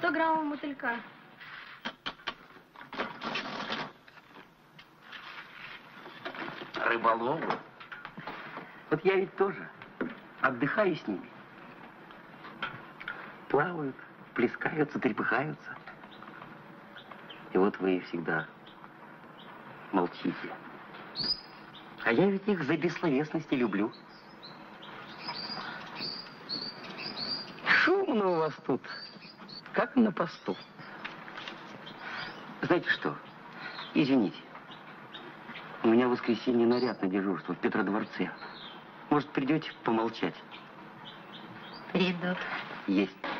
100 граммов мотылька. Рыболовы? Вот я ведь тоже отдыхаю с ними. Плавают, плескаются, трепыхаются. И вот вы всегда молчите. А я ведь их за бессловесность и люблю. Шумно у вас тут, как на посту. Знаете что? Извините. У меня в воскресенье наряд на дежурство в Петродворце. Может, придете помолчать? Приду. Есть.